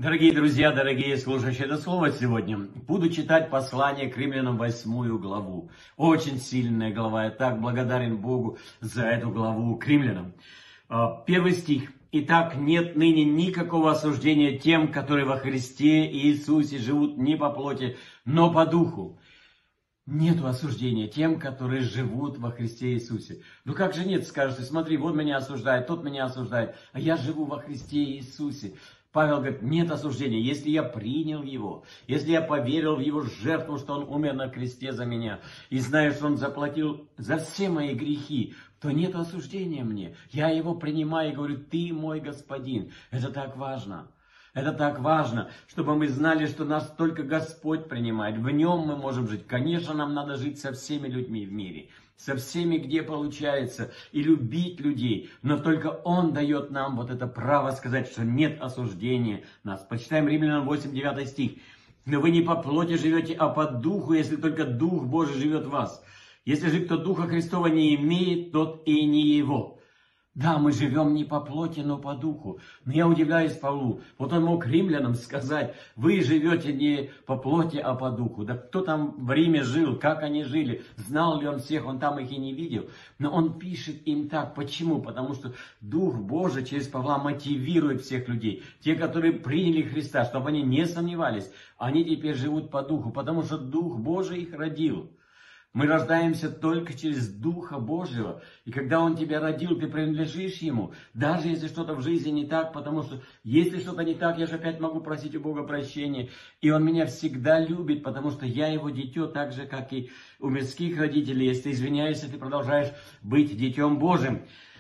Дорогие друзья, дорогие слушающие это слово сегодня, буду читать послание к римлянам 8 главу. Очень сильная глава, я так благодарен Богу за эту главу к римлянам. Первый стих. «Итак, нет ныне никакого осуждения тем, которые во Христе Иисусе живут не по плоти, но по духу». Нету осуждения тем, которые живут во Христе Иисусе. Ну как же нет, скажете, смотри, вот меня осуждает, тот меня осуждает, а я живу во Христе Иисусе. Павел говорит, нет осуждения, если я принял Его, если я поверил в Его жертву, что Он умер на кресте за меня, и знаю, что Он заплатил за все мои грехи, то нет осуждения мне. Я Его принимаю и говорю, Ты мой Господин. Это так важно. Это так важно, чтобы мы знали, что нас только Господь принимает. В Нем мы можем жить. Конечно, нам надо жить со всеми людьми в мире. Со всеми, где получается. И любить людей. Но только Он дает нам вот это право сказать, что нет осуждения нас. Почитаем Римлянам 8, 9 стих. «Но вы не по плоти живете, а по духу, если только Дух Божий живет в вас. Если же кто Духа Христова не имеет, тот и не Его». Да, мы живем не по плоти, но по духу. Но я удивляюсь Павлу. Вот он мог римлянам сказать, вы живете не по плоти, а по духу. Да кто там в Риме жил, как они жили, знал ли он всех, он там их и не видел. Но он пишет им так. Почему? Потому что Дух Божий через Павла мотивирует всех людей. Те, которые приняли Христа, чтобы они не сомневались. Они теперь живут по духу, потому что Дух Божий их родил. Мы рождаемся только через Духа Божьего. И когда Он тебя родил, ты принадлежишь Ему. Даже если что-то в жизни не так, потому что если что-то не так, я же опять могу просить у Бога прощения. И Он меня всегда любит, потому что я Его дитё, так же, как и у мирских родителей. Если ты извиняешься, ты продолжаешь быть дитём Божьим.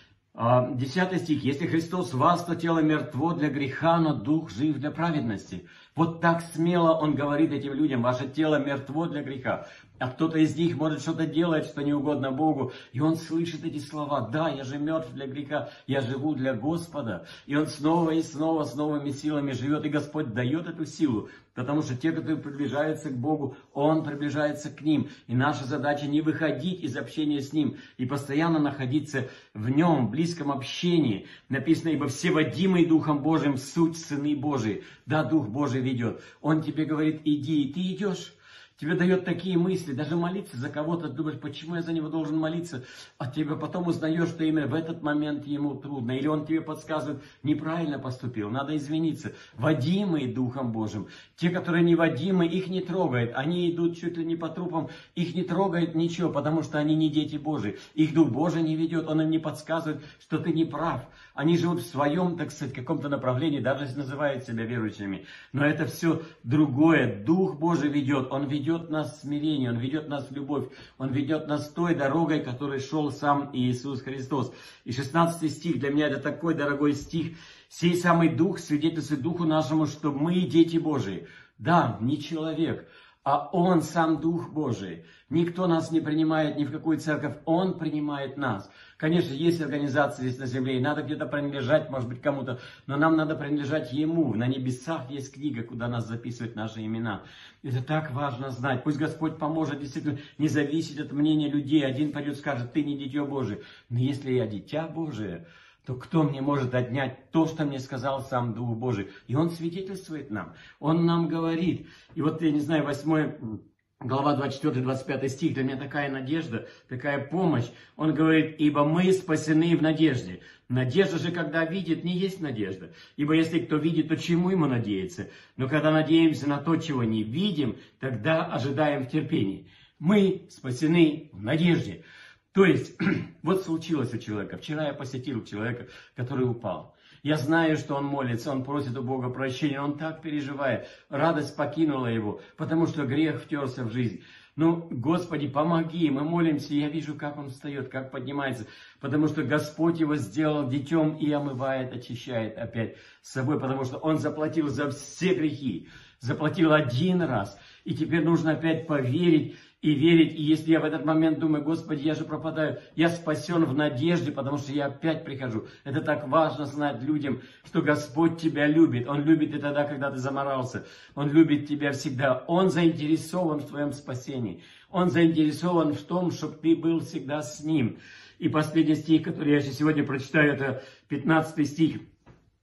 10 стих. «Если Христос в вас, то тело мертво для греха, но Дух жив для праведности». Вот так смело Он говорит этим людям, ваше тело мертво для греха. А кто-то из них может что-то делать, что не угодно Богу. И он слышит эти слова. Да, я же мертв для греха, я живу для Господа. И он снова и снова с новыми силами живет. И Господь дает эту силу. Потому что те, которые приближаются к Богу, Он приближается к ним. И наша задача не выходить из общения с Ним. И постоянно находиться в Нем, в близком общении. Написано, ибо все водимые Духом Божиим суть сыны Божии. Да, Дух Божий ведет. Он тебе говорит, иди, и ты идешь. Тебе дает такие мысли, даже молиться за кого-то, думаешь, почему я за него должен молиться, а тебе потом узнаешь, что именно в этот момент ему трудно, или он тебе подсказывает, неправильно поступил, надо извиниться. Водимые Духом Божьим, те, которые не водимы, их не трогает, они идут чуть ли не по трупам, их не трогает ничего, потому что они не дети Божьи, их Дух Божий не ведет, он им не подсказывает, что ты не прав. Они живут в своем, так сказать, каком-то направлении, даже если называют себя верующими, но это все другое. Дух Божий ведет, Он ведет нас в смирение, Он ведет нас в любовь, Он ведет нас той дорогой, которой шел сам Иисус Христос. И 16 стих, для меня это такой дорогой стих. «Сей самый Дух свидетельствует Духу нашему, что мы дети Божии». Да, не человек, а Он сам Дух Божий. Никто нас не принимает ни в какую церковь, Он принимает нас. Конечно, есть организации здесь на земле, и надо где-то принадлежать, может быть, кому-то, но нам надо принадлежать Ему. На небесах есть книга, куда нас записывают наши имена. Это так важно знать. Пусть Господь поможет действительно не зависеть от мнения людей. Один пойдет и скажет, ты не дитё Божие. Но если я дитя Божие, то кто мне может отнять то, что мне сказал сам Дух Божий? И Он свидетельствует нам, Он нам говорит. И вот, я не знаю, 8 глава 24-25 стих, для меня такая надежда, такая помощь. Он говорит, ибо мы спасены в надежде. Надежда же, когда видит, не есть надежда. Ибо если кто видит, то чему ему надеяться? Но когда надеемся на то, чего не видим, тогда ожидаем в терпении. Мы спасены в надежде. То есть, вот случилось у человека. Вчера я посетил человека, который упал. Я знаю, что он молится, он просит у Бога прощения, он так переживает. Радость покинула его, потому что грех втерся в жизнь. Ну, Господи, помоги, мы молимся, и я вижу, как он встает, как поднимается. Потому что Господь его сделал детем и омывает, очищает опять с собой. Потому что он заплатил за все грехи. Заплатил один раз. И теперь нужно опять поверить и верить. И если я в этот момент думаю, Господи, я же пропадаю, я спасен в надежде, потому что я опять прихожу. Это так важно знать людям, что Господь тебя любит. Он любит и тогда, когда ты заморался. Он любит тебя всегда. Он заинтересован в твоем спасении. Он заинтересован в том, чтобы ты был всегда с Ним. И последний стих, который я сегодня прочитаю, это 15 стих.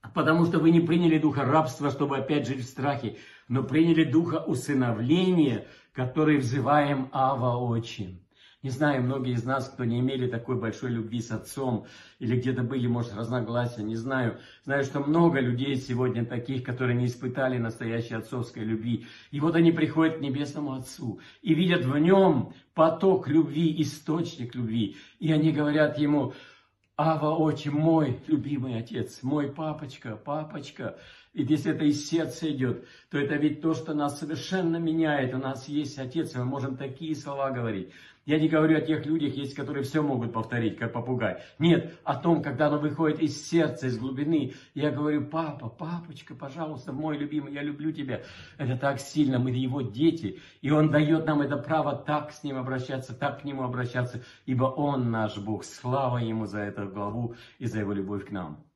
Потому что вы не приняли духа рабства, чтобы опять жить в страхе, но приняли духа усыновления, который взываем Ава Отче. Не знаю, многие из нас, кто не имели такой большой любви с отцом, или где-то были, может, разногласия, не знаю. Знаю, что много людей сегодня таких, которые не испытали настоящей отцовской любви. И вот они приходят к Небесному Отцу и видят в нем поток любви, источник любви. И они говорят ему: Ава Отче, мой любимый отец, мой папочка, папочка. Ведь если это из сердца идет, то это ведь то, что нас совершенно меняет. У нас есть отец, и мы можем такие слова говорить. Я не говорю о тех людях, есть, которые все могут повторить, как попугай. Нет, о том, когда оно выходит из сердца, из глубины. Я говорю: папа, папочка, пожалуйста, мой любимый, я люблю тебя. Это так сильно, мы его дети. И он дает нам это право так с ним обращаться, так к нему обращаться. Ибо он наш Бог. Слава ему за эту главу и за его любовь к нам.